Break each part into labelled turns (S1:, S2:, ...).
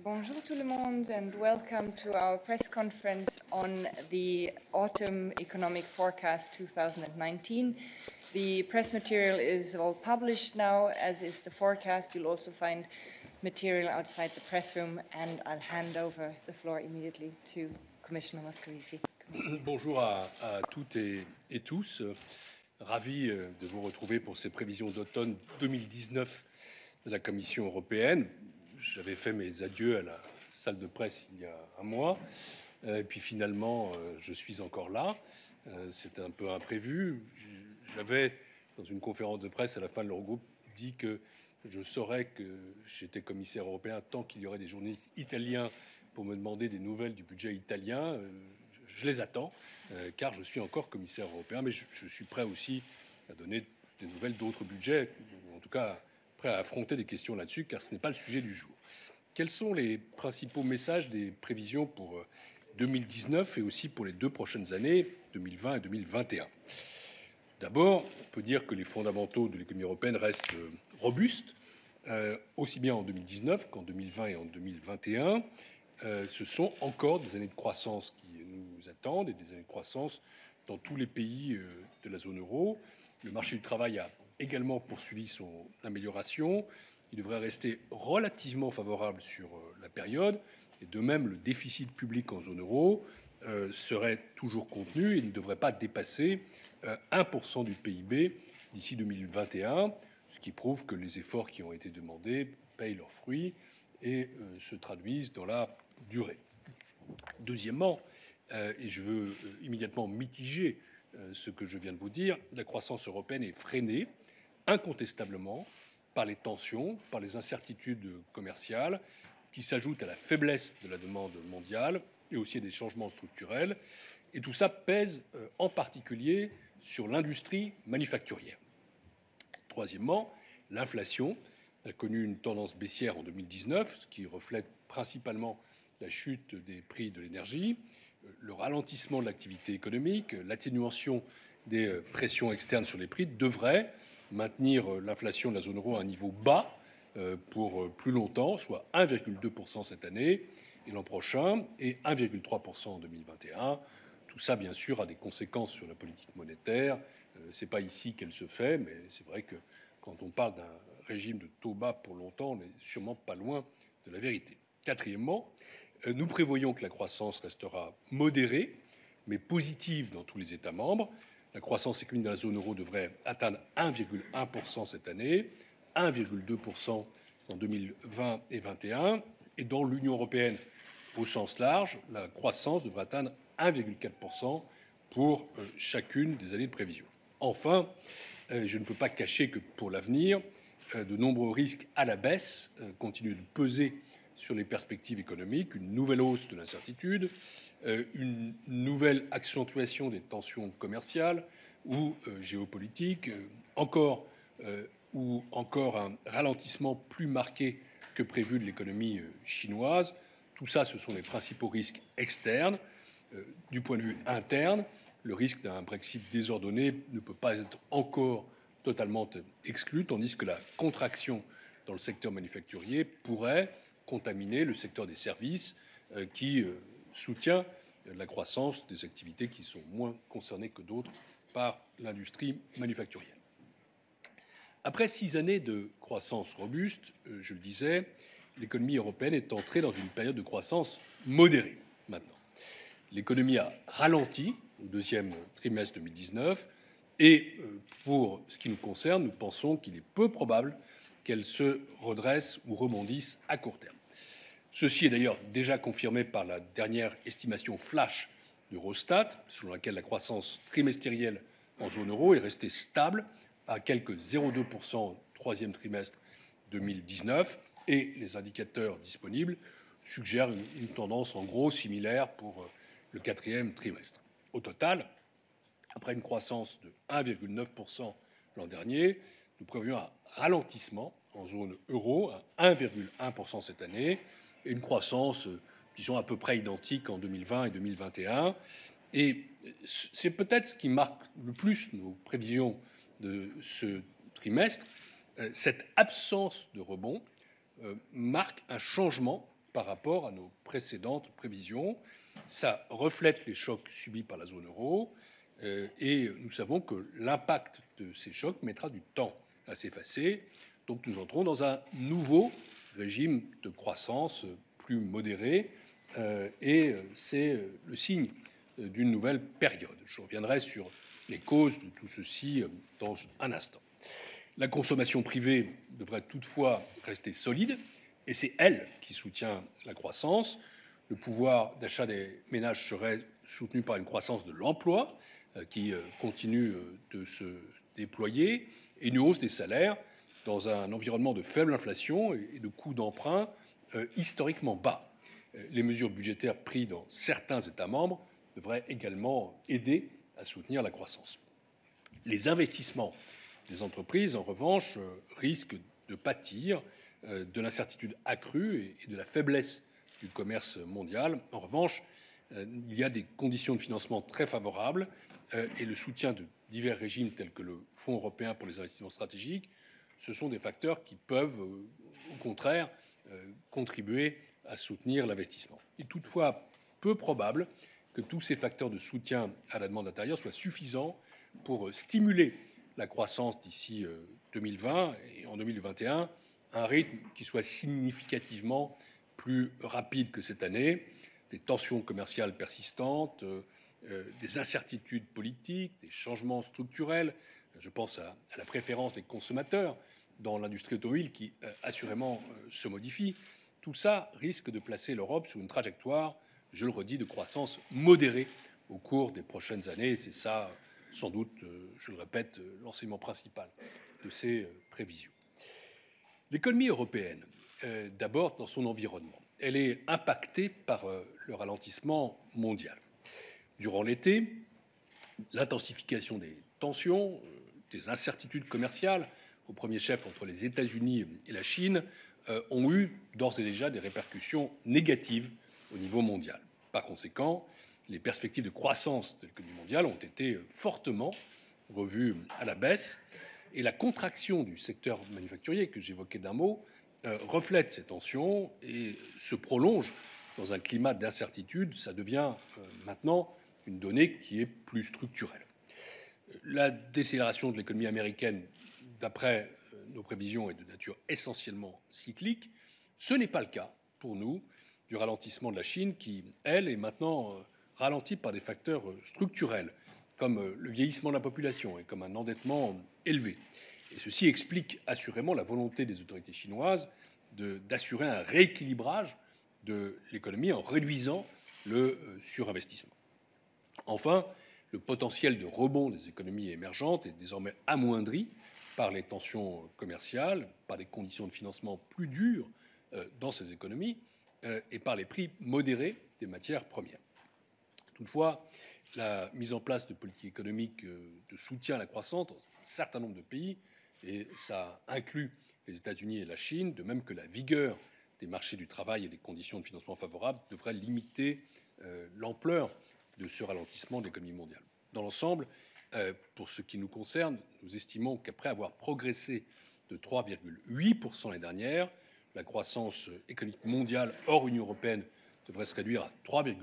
S1: Bonjour tout le monde and welcome to our press conference on the Autumn Economic Forecast 2019. The press material is all published now, as is the forecast. You'll also find material outside the press room, and I'll hand over the floor immediately to Commissioner Moscovici.
S2: Bonjour à toutes et tous. Ravi de vous retrouver pour ces prévisions d'automne 2019 de la Commission européenne. J'avais fait mes adieux à la salle de presse il y a un mois, et puis finalement je suis encore là. C'était un peu imprévu. J'avais, dans une conférence de presse à la fin de l'Eurogroupe, dit que je saurais que j'étais commissaire européen tant qu'il y aurait des journalistes italiens pour me demander des nouvelles du budget italien. Je les attends, car je suis encore commissaire européen, mais je suis prêt aussi à donner des nouvelles d'autres budgets, en tout cas prêt à affronter des questions là-dessus, car ce n'est pas le sujet du jour. Quels sont les principaux messages des prévisions pour 2019 et aussi pour les 2 prochaines années, 2020 et 2021 ? D'abord, on peut dire que les fondamentaux de l'économie européenne restent robustes, aussi bien en 2019 qu'en 2020 et en 2021. Ce sont encore des années de croissance qui nous attendent, et des années de croissance dans tous les pays de la zone euro. Le marché du travail a également poursuivi son amélioration. Il devrait rester relativement favorable sur la période, et de même le déficit public en zone euro serait toujours contenu et ne devrait pas dépasser 1% du PIB d'ici 2021, ce qui prouve que les efforts qui ont été demandés payent leurs fruits et se traduisent dans la durée. Deuxièmement, et je veux immédiatement mitiger ce que je viens de vous dire, la croissance européenne est freinée incontestablement par les tensions, par les incertitudes commerciales qui s'ajoutent à la faiblesse de la demande mondiale et aussi à des changements structurels. Et tout ça pèse en particulier sur l'industrie manufacturière. Troisièmement, l'inflation a connu une tendance baissière en 2019, ce qui reflète principalement la chute des prix de l'énergie, le ralentissement de l'activité économique, l'atténuation des pressions externes sur les prix devrait maintenir l'inflation de la zone euro à un niveau bas pour plus longtemps, soit 1,2% cette année et l'an prochain, et 1,3% en 2021. Tout ça, bien sûr, a des conséquences sur la politique monétaire. C'est pas ici qu'elle se fait, mais c'est vrai que quand on parle d'un régime de taux bas pour longtemps, on n'est sûrement pas loin de la vérité. Quatrièmement, nous prévoyons que la croissance restera modérée, mais positive dans tous les États membres. La croissance économique dans la zone euro devrait atteindre 1,1% cette année, 1,2% en 2020 et 2021. Et dans l'Union européenne, au sens large, la croissance devrait atteindre 1,4% pour chacune des années de prévision. Enfin, je ne peux pas cacher que pour l'avenir, de nombreux risques à la baisse continuent de peser sur les perspectives économiques, une nouvelle hausse de l'incertitude, une nouvelle accentuation des tensions commerciales ou géopolitiques, ou encore un ralentissement plus marqué que prévu de l'économie chinoise. Tout ça, ce sont les principaux risques externes. Du point de vue interne, le risque d'un Brexit désordonné ne peut pas être encore totalement exclu, tandis que la contraction dans le secteur manufacturier pourrait contaminer le secteur des services qui soutient la croissance des activités qui sont moins concernées que d'autres par l'industrie manufacturière. Après 6 années de croissance robuste, je le disais, l'économie européenne est entrée dans une période de croissance modérée maintenant. L'économie a ralenti au 2e trimestre 2019 et pour ce qui nous concerne, nous pensons qu'il est peu probable qu'elle se redresse ou rebondisse à court terme. Ceci est d'ailleurs déjà confirmé par la dernière estimation flash d'Eurostat, selon laquelle la croissance trimestrielle en zone euro est restée stable à quelque 0,2% au 3e trimestre 2019, et les indicateurs disponibles suggèrent une tendance en gros similaire pour le 4e trimestre. Au total, après une croissance de 1,9% l'an dernier, nous prévoyons un ralentissement en zone euro à 1,1% cette année, et une croissance, disons, à peu près identique en 2020 et 2021. Et c'est peut-être ce qui marque le plus nos prévisions de ce trimestre. Cette absence de rebond marque un changement par rapport à nos précédentes prévisions. Ça reflète les chocs subis par la zone euro et nous savons que l'impact de ces chocs mettra du temps à s'effacer. Donc nous entrons dans un nouveau régime de croissance plus modéré et c'est le signe d'une nouvelle période. Je reviendrai sur les causes de tout ceci dans un instant. La consommation privée devrait toutefois rester solide et c'est elle qui soutient la croissance. Le pouvoir d'achat des ménages serait soutenu par une croissance de l'emploi qui continue de se déployer et une hausse des salaires dans un environnement de faible inflation et de coûts d'emprunt historiquement bas. Les mesures budgétaires prises dans certains États membres devraient également aider à soutenir la croissance. Les investissements des entreprises, en revanche, risquent de pâtir de l'incertitude accrue et de la faiblesse du commerce mondial. En revanche, il y a des conditions de financement très favorables et le soutien de divers régimes tels que le Fonds européen pour les investissements stratégiques, ce sont des facteurs qui peuvent, au contraire, contribuer à soutenir l'investissement. Il est toutefois peu probable que tous ces facteurs de soutien à la demande intérieure soient suffisants pour stimuler la croissance d'ici 2020 et en 2021, un rythme qui soit significativement plus rapide que cette année. Des tensions commerciales persistantes, des incertitudes politiques, des changements structurels. Je pense à la préférence des consommateurs dans l'industrie automobile qui assurément se modifie. Tout ça risque de placer l'Europe sur une trajectoire, je le redis, de croissance modérée au cours des prochaines années. C'est ça, sans doute, je le répète, l'enseignement principal de ces prévisions. L'économie européenne, d'abord dans son environnement, elle est impactée par le ralentissement mondial. Durant l'été, l'intensification des tensions, des incertitudes commerciales, au premier chef entre les États-Unis et la Chine, ont eu d'ores et déjà des répercussions négatives au niveau mondial. Par conséquent, les perspectives de croissance de l'économie mondiale ont été fortement revues à la baisse et la contraction du secteur manufacturier que j'évoquais d'un mot reflète ces tensions et se prolonge dans un climat d'incertitude. Ça devient maintenant une donnée qui est plus structurelle. La décélération de l'économie américaine, d'après nos prévisions, est de nature essentiellement cyclique. Ce n'est pas le cas pour nous du ralentissement de la Chine qui, elle, est maintenant ralentie par des facteurs structurels comme le vieillissement de la population et comme un endettement élevé. Et ceci explique assurément la volonté des autorités chinoises d'assurer un rééquilibrage de l'économie en réduisant le surinvestissement. Enfin, le potentiel de rebond des économies émergentes est désormais amoindri par les tensions commerciales, par des conditions de financement plus dures dans ces économies et par les prix modérés des matières premières. Toutefois, la mise en place de politiques économiques de soutien à la croissance dans un certain nombre de pays, et ça inclut les États-Unis et la Chine, de même que la vigueur des marchés du travail et des conditions de financement favorables, devrait limiter l'ampleur de ce ralentissement de l'économie mondiale. Dans l'ensemble, pour ce qui nous concerne, nous estimons qu'après avoir progressé de 3,8% l'année dernière, la croissance économique mondiale hors Union européenne devrait se réduire à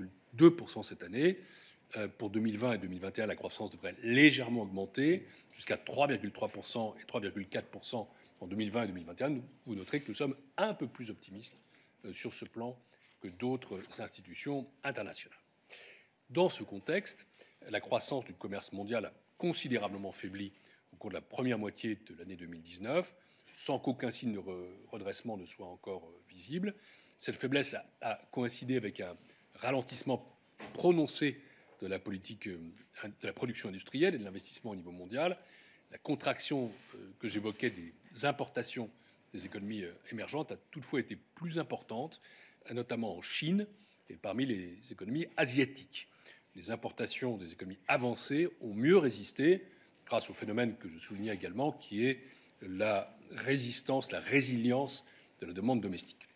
S2: 3,2% cette année. Pour 2020 et 2021, la croissance devrait légèrement augmenter jusqu'à 3,3% et 3,4% en 2020 et 2021. Vous noterez que nous sommes un peu plus optimistes sur ce plan que d'autres institutions internationales. Dans ce contexte, la croissance du commerce mondial a considérablement faibli au cours de la première moitié de l'année 2019, sans qu'aucun signe de redressement ne soit encore visible. Cette faiblesse a coïncidé avec un ralentissement prononcé de la politique de la production industrielle et de l'investissement au niveau mondial. La contraction que j'évoquais des importations des économies émergentes a toutefois été plus importante, notamment en Chine et parmi les économies asiatiques. Les importations des économies avancées ont mieux résisté grâce au phénomène que je soulignais également, qui est la résistance, la résilience de la demande domestique.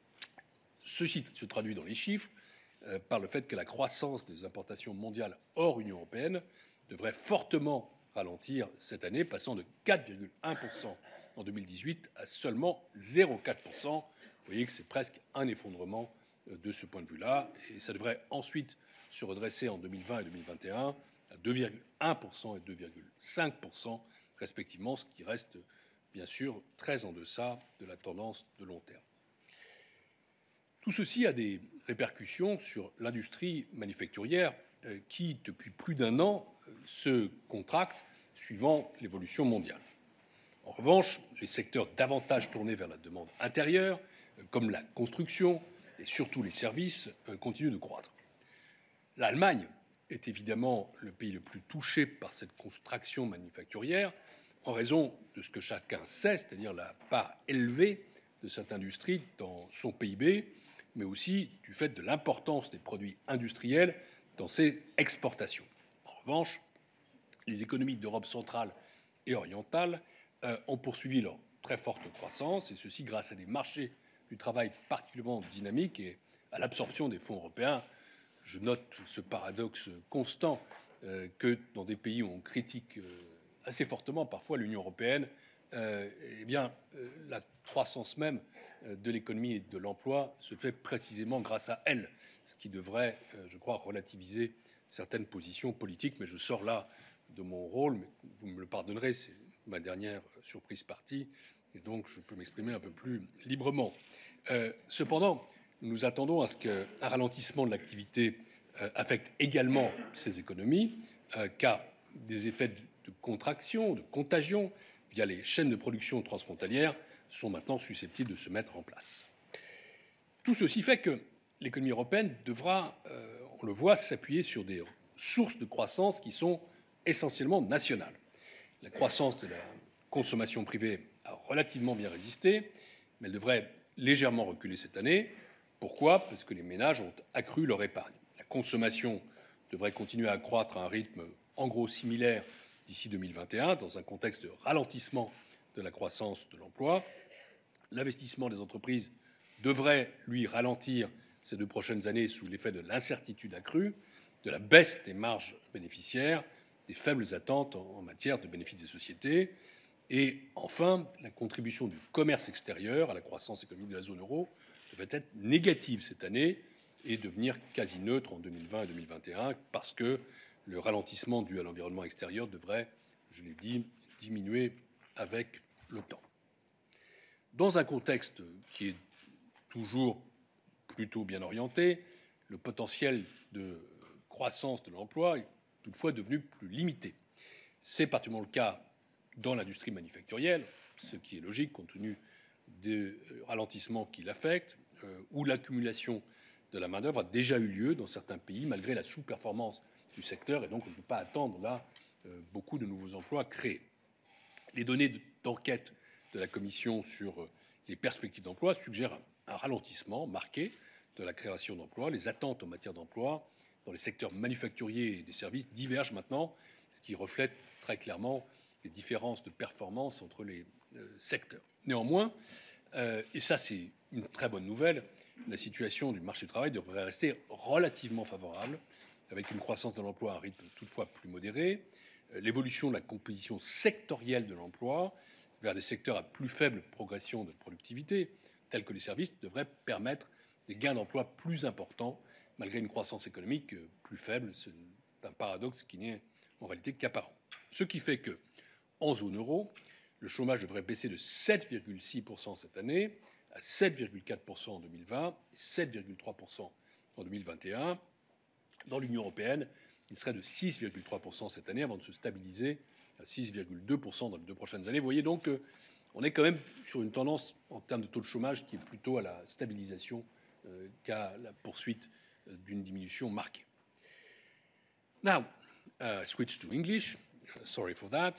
S2: Ceci se traduit dans les chiffres par le fait que la croissance des importations mondiales hors Union européenne devrait fortement ralentir cette année, passant de 4,1% en 2018 à seulement 0,4% voyez que c'est presque un effondrement de ce point de vue-là, et ça devrait ensuite se redresser en 2020 et 2021 à 2,1% et 2,5% respectivement, ce qui reste bien sûr très en deçà de la tendance de long terme. Tout ceci a des répercussions sur l'industrie manufacturière qui, depuis plus d'un an, se contracte suivant l'évolution mondiale. En revanche, les secteurs davantage tournés vers la demande intérieure, comme la construction et surtout les services, continuent de croître. L'Allemagne est évidemment le pays le plus touché par cette contraction manufacturière en raison de ce que chacun sait, c'est-à-dire la part élevée de cette industrie dans son PIB, mais aussi du fait de l'importance des produits industriels dans ses exportations. En revanche, les économies d'Europe centrale et orientale ont poursuivi leur très forte croissance, et ceci grâce à des marchés du travail particulièrement dynamiques et à l'absorption des fonds européens. Je note ce paradoxe constant que dans des pays où on critique assez fortement parfois l'Union européenne, la croissance même de l'économie et de l'emploi se fait précisément grâce à elle, ce qui devrait, je crois, relativiser certaines positions politiques. Mais je sors là de mon rôle, mais vous me le pardonnerez, c'est ma dernière surprise partie, et donc je peux m'exprimer un peu plus librement. Cependant, nous attendons à ce qu'un ralentissement de l'activité affecte également ces économies, car des effets de contraction, de contagion, via les chaînes de production transfrontalières, sont maintenant susceptibles de se mettre en place. Tout ceci fait que l'économie européenne devra, on le voit, s'appuyer sur des sources de croissance qui sont essentiellement nationales. La croissance de la consommation privée a relativement bien résisté, mais elle devrait légèrement reculer cette année. Pourquoi? Parce que les ménages ont accru leur épargne. La consommation devrait continuer à croître à un rythme en gros similaire d'ici 2021, dans un contexte de ralentissement de la croissance de l'emploi. L'investissement des entreprises devrait, lui, ralentir ces 2 prochaines années sous l'effet de l'incertitude accrue, de la baisse des marges bénéficiaires, des faibles attentes en matière de bénéfices des sociétés. Et enfin, la contribution du commerce extérieur à la croissance économique de la zone euro devrait être négative cette année et devenir quasi neutre en 2020 et 2021 parce que le ralentissement dû à l'environnement extérieur devrait, je l'ai dit, diminuer avec le temps. Dans un contexte qui est toujours plutôt bien orienté, le potentiel de croissance de l'emploi est toutefois devenu plus limité. C'est particulièrement le cas dans l'industrie manufacturière, ce qui est logique compte tenu des ralentissements qui l'affectent, où l'accumulation de la main-d'œuvre a déjà eu lieu dans certains pays, malgré la sous-performance du secteur, et donc on ne peut pas attendre là beaucoup de nouveaux emplois créés. Les données d'enquête de la Commission sur les perspectives d'emploi suggèrent un ralentissement marqué de la création d'emplois. Les attentes en matière d'emploi dans les secteurs manufacturiers et des services divergent maintenant, ce qui reflète très clairement les différences de performance entre les secteurs. Néanmoins, et ça c'est une très bonne nouvelle, la situation du marché du travail devrait rester relativement favorable, avec une croissance de l'emploi à un rythme toutefois plus modéré. L'évolution de la composition sectorielle de l'emploi vers des secteurs à plus faible progression de productivité, tels que les services, devrait permettre des gains d'emploi plus importants, malgré une croissance économique plus faible. C'est un paradoxe qui n'est en réalité qu'apparent. Ce qui fait que, en zone euro, le chômage devrait baisser de 7,6% cette année à 7,4% en 2020 et 7,3% en 2021. Dans l'Union européenne, il serait de 6,3% cette année avant de se stabiliser à 6,2% dans les 2 prochaines années. Vous voyez donc qu'on est quand même sur une tendance en termes de taux de chômage qui est plutôt à la stabilisation qu'à la poursuite d'une diminution marquée. Now, switch to English. Sorry for that.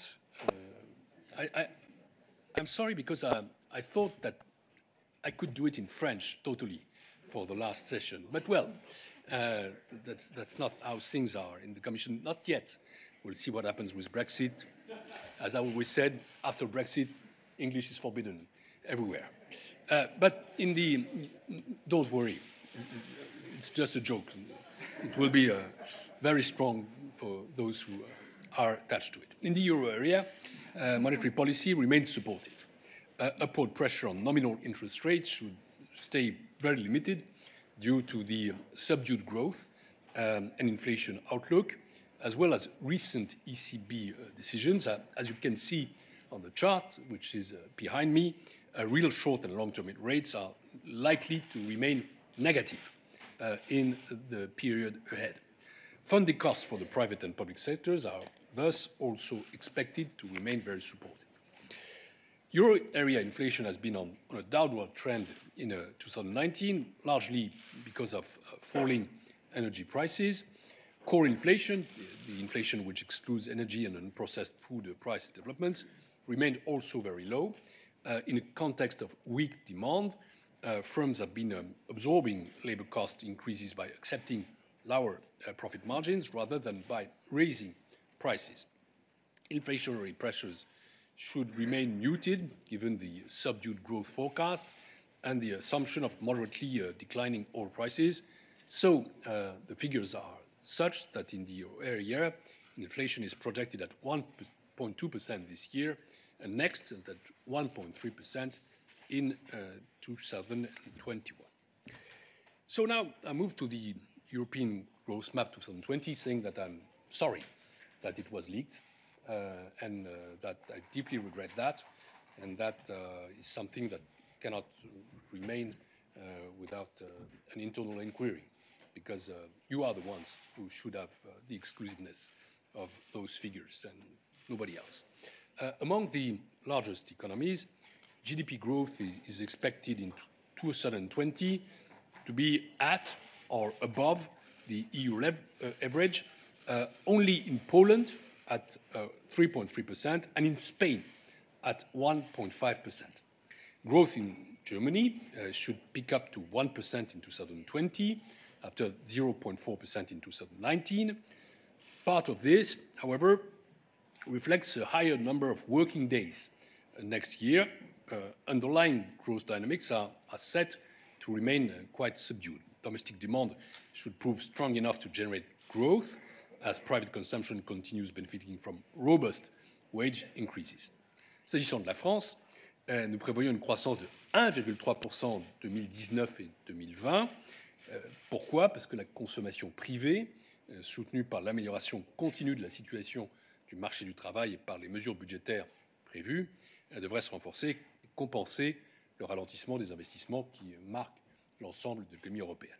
S2: I'm sorry because I thought that I could do it in French totally for the last session, but well, that's not how things are in the Commission, not yet. We'll see what happens with Brexit. As I always said, after Brexit, English is forbidden everywhere. But don't worry, it's just a joke. It will be very strong for those who are attached to it. In the euro area, monetary policy remains supportive. Upward pressure on nominal interest rates should stay very limited due to the subdued growth and inflation outlook, as well as recent ECB decisions. As you can see on the chart, which is behind me, real short and long-term rates are likely to remain negative in the period ahead. Funding costs for the private and public sectors are thus also expected to remain very supportive. Euro area inflation has been on a downward trend in 2019, largely because of falling energy prices. Core inflation, the inflation which excludes energy and unprocessed food price developments, remained also very low. In a context of weak demand, firms have been absorbing labor cost increases by accepting lower profit margins rather than by raising prices. Inflationary pressures should remain muted given the subdued growth forecast and the assumption of moderately declining oil prices. So the figures are such that in the euro area, inflation is projected at 1.2% this year and next at 1.3% in 2021. So now I move to the European Growth Map 2020, saying that I'm sorry that it was leaked and that I deeply regret that, and that is something that cannot remain without an internal inquiry, because you are the ones who should have the exclusiveness of those figures and nobody else. Among the largest economies, GDP growth is expected in 2020 to be at or above the EU average, only in Poland at 3.3% and in Spain at 1.5%. Growth in Germany should pick up to 1% in 2020 after 0.4% in 2019. Part of this, however, reflects a higher number of working days next year. Underlying growth dynamics are set to remain quite subdued. Domestic demand should prove strong enough to generate growth as private consumption continues benefiting from robust wage increases. S'agissant de la France, nous prévoyons une croissance de 1,3% en 2019 et 2020. Pourquoi? Parce que la consommation privée, soutenue par l'amélioration continue de la situation du marché du travail et par les mesures budgétaires prévues, devrait se renforcer et compenser le ralentissement des investissements qui marque l'ensemble de l'économie européenne.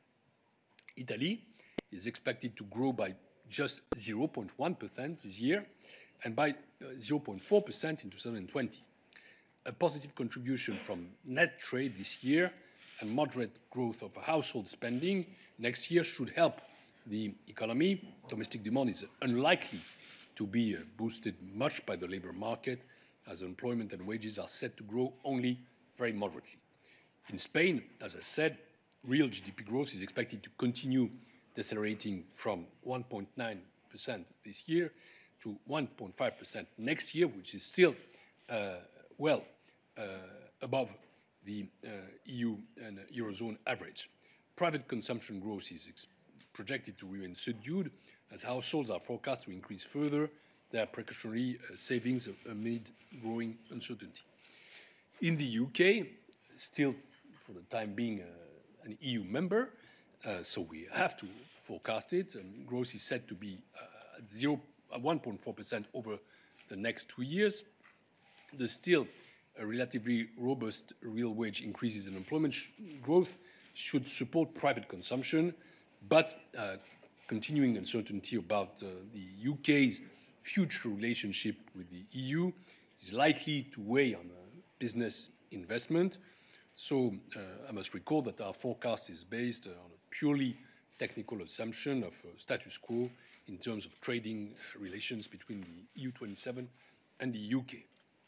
S2: Italy is expected to grow by just 0.1% this year and by 0.4% in 2020. A positive contribution from net trade this year and moderate growth of household spending next year should help the economy. Domestic demand is unlikely to be boosted much by the labor market, as employment and wages are set to grow only very moderately. In Spain, as I said, real GDP growth is expected to continue decelerating from 1.9% this year to 1.5% next year, which is still well above the EU and Eurozone average. Private consumption growth is projected to remain subdued as households are forecast to increase further their precautionary savings amid growing uncertainty. In the UK, still for the time being an EU member, so we have to forecast it, growth is set to be at 1.4% over the next 2 years. There's still a relatively robust real wage increases in employment growth should support private consumption, but continuing uncertainty about the UK's future relationship with the EU is likely to weigh on business investment. So I must recall that our forecast is based on a purely technical assumption of status quo in terms of trading relations between the EU27 and the UK.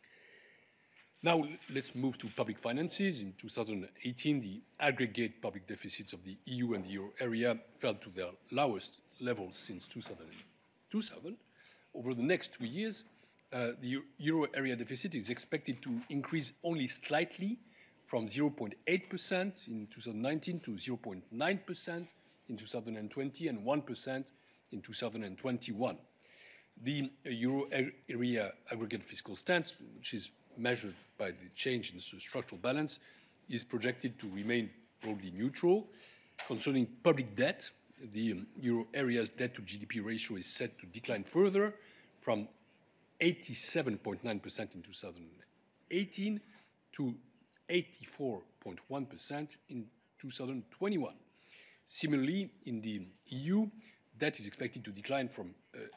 S2: Now let's move to public finances. In 2018, the aggregate public deficits of the EU and the euro area fell to their lowest levels since 2000. Over the next 2 years, the euro area deficit is expected to increase only slightly from 0.8% in 2019 to 0.9% in 2020 and 1% in 2021. The euro area aggregate fiscal stance, which is measured by the change in the structural balance, is projected to remain broadly neutral. Concerning public debt, the euro area's debt to GDP ratio is set to decline further from 87.9% in 2018 to 84.1% in 2021. Similarly, in the EU, debt is expected to decline from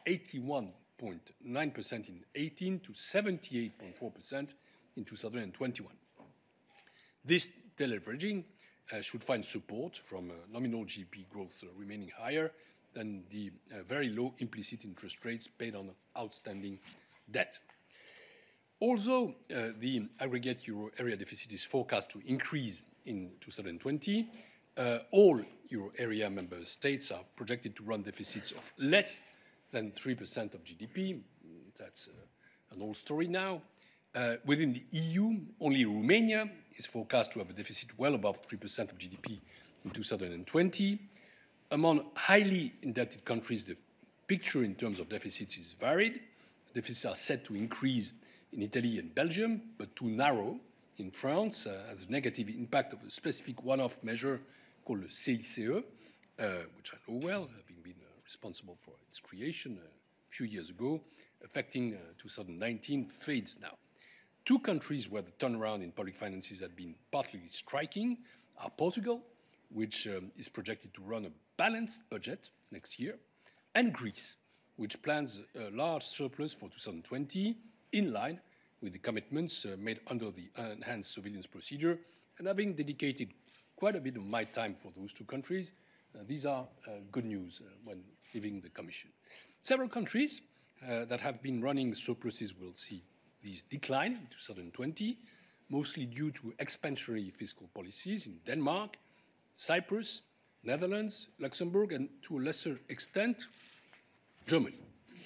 S2: 81.9% in 18 to 78.4% in 2021. This deleveraging should find support from nominal GDP growth remaining higher than the very low implicit interest rates paid on outstanding debt. Although the aggregate euro area deficit is forecast to increase in 2020, all euro area member states are projected to run deficits of less than 3% of GDP. That's an old story now. Within the EU, only Romania is forecast to have a deficit well above 3% of GDP in 2020. Among highly indebted countries, the picture in terms of deficits is varied. Deficits are set to increase in Italy and Belgium, but too narrow in France as a negative impact of a specific one-off measure called the CICE, which I know well, having been responsible for its creation a few years ago, affecting 2019, fades now. Two countries where the turnaround in public finances had been particularly striking are Portugal, which is projected to run a balanced budget next year, and Greece, which plans a large surplus for 2020, in line with the commitments made under the enhanced surveillance procedure. And having dedicated quite a bit of my time for those two countries, these are good news when leaving the Commission. Several countries that have been running surpluses will see these decline in 2020, mostly due to expansionary fiscal policies in Denmark, Cyprus, Netherlands, Luxembourg, and to a lesser extent, Germany.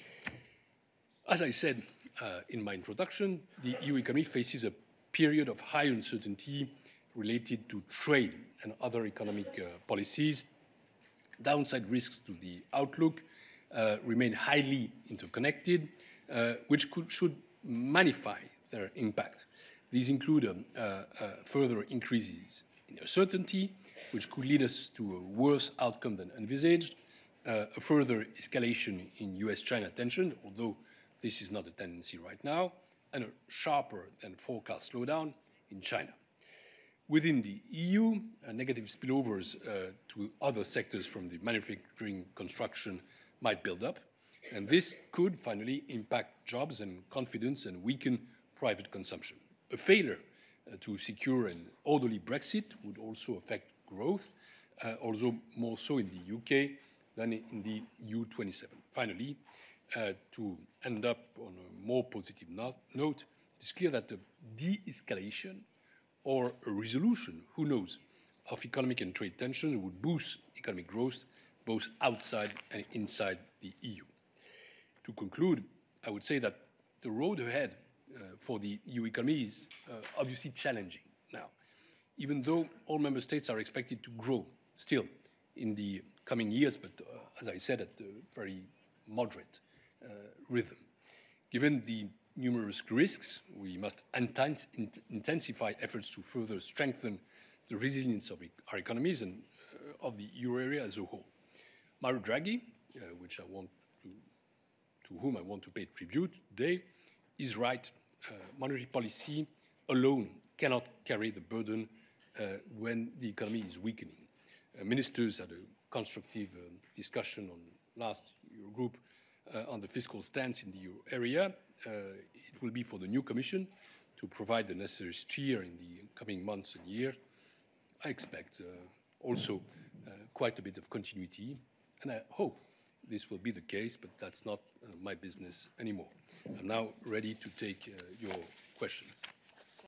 S2: As I said in my introduction, the EU economy faces a period of high uncertainty related to trade and other economic policies. Downside risks to the outlook remain highly interconnected, which should magnify their impact. These include further increases in uncertainty, which could lead us to a worse outcome than envisaged, a further escalation in US-China tension, although this is not a tendency right now, and a sharper than forecast slowdown in China. Within the EU, negative spillovers to other sectors from the manufacturing construction might build up, and this could finally impact jobs and confidence and weaken private consumption. A failure to secure an orderly Brexit would also affect growth, although more so in the UK than in the EU27. Finally, to end up on a more positive note, it's clear that the de-escalation or a resolution, who knows, of economic and trade tensions would boost economic growth both outside and inside the EU. To conclude, I would say that the road ahead for the EU economy is obviously challenging now, even though all member states are expected to grow still in the coming years, but as I said, at a very moderate rhythm. Given the numerous risks, we must intensify efforts to further strengthen the resilience of our economies and of the euro area as a whole. Mario Draghi, to whom I want to pay tribute today, is right. Monetary policy alone cannot carry the burden when the economy is weakening. Ministers had a constructive discussion on last Eurogroup on the fiscal stance in the euro area. It will be for the new Commission to provide the necessary steer in the coming months and years. I expect also quite a bit of continuity, and I hope this will be the case, but that's not my business anymore. I'm now ready to take your questions.